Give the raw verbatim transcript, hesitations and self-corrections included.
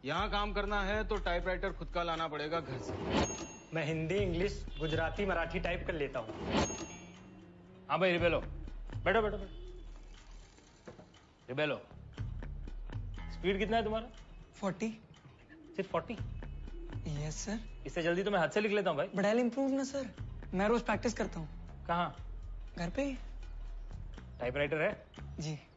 यहाँ काम करना है तो टाइपराइटर खुद का लाना पड़ेगा घर से। मैं हिंदी, इंग्लिश, गुजराती, मराठी टाइप कर लेता हूँ। हाँ भाई रिबेलो, बैठो बैठो बैठो। रिबेलो, स्पीड कितना है तुम्हारा? फोर्टी। सिर्फ फोर्टी? Yes sir. इससे जल्दी तो मैं हाथ से लिख लेता हूँ भाई। बट आई इम्प्रूव ना सर, मैं रोज प्रैक्टिस करता हूँ। कहाँ? घर पे ही। टाइपराइटर है? जी।